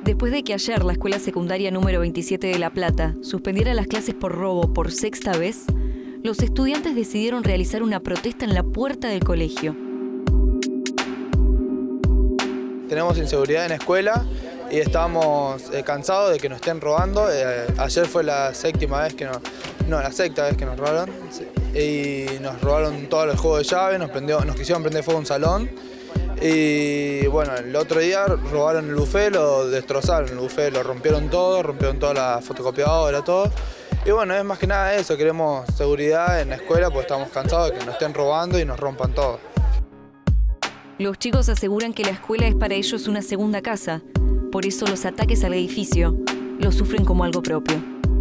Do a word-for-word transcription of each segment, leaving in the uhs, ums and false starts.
Después de que ayer la escuela secundaria número veintisiete de La Plata suspendiera las clases por robo por sexta vez, los estudiantes decidieron realizar una protesta en la puerta del colegio. Tenemos inseguridad en la escuela y estamos eh, cansados de que nos estén robando. Eh, ayer fue la séptima vez que nos, no, la sexta vez que nos robaron. Y nos robaron todos los juegos de llave, nos, prendió, nos quisieron prender fuego un salón. Y bueno, el otro día robaron el buffet, lo destrozaron el buffet, lo rompieron todo, rompieron toda la fotocopiadora, todo. Y bueno, es más que nada eso, queremos seguridad en la escuela porque estamos cansados de que nos estén robando y nos rompan todo. Los chicos aseguran que la escuela es para ellos una segunda casa, por eso los ataques al edificio los sufren como algo propio.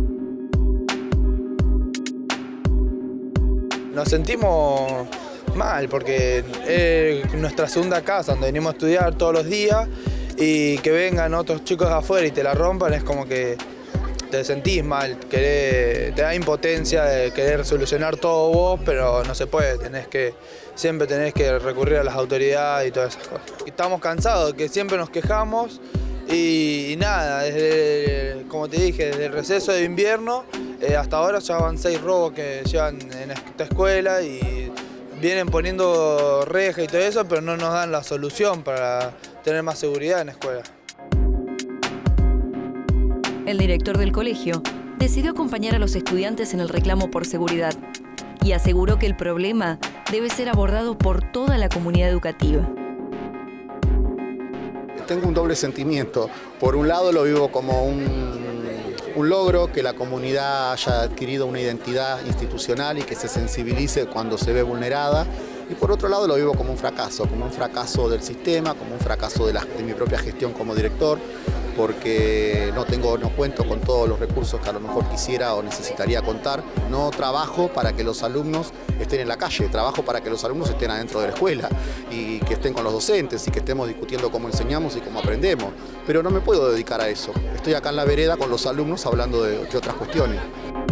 Nos sentimos mal porque es nuestra segunda casa donde venimos a estudiar todos los días y que vengan otros chicos de afuera y te la rompan es como que te sentís mal, querés, te da impotencia de querer solucionar todo vos, pero no se puede, tenés que, siempre tenés que recurrir a las autoridades y todas esas cosas. Estamos cansados, que siempre nos quejamos y, y nada, desde, como te dije, desde el receso de invierno eh, hasta ahora ya van seis robos que llevan en esta escuela y vienen poniendo reja y todo eso, pero no nos dan la solución para tener más seguridad en la escuela. El director del colegio decidió acompañar a los estudiantes en el reclamo por seguridad y aseguró que el problema debe ser abordado por toda la comunidad educativa. Tengo un doble sentimiento. Por un lado lo vivo como un, un logro, que la comunidad haya adquirido una identidad institucional y que se sensibilice cuando se ve vulnerada. Y por otro lado lo vivo como un fracaso, como un fracaso del sistema, como un fracaso de, la, de mi propia gestión como director, porque no, tengo, no cuento con todos los recursos que a lo mejor quisiera o necesitaría contar. No trabajo para que los alumnos estén en la calle, trabajo para que los alumnos estén adentro de la escuela y que estén con los docentes y que estemos discutiendo cómo enseñamos y cómo aprendemos. Pero no me puedo dedicar a eso. Estoy acá en la vereda con los alumnos hablando de, de otras cuestiones.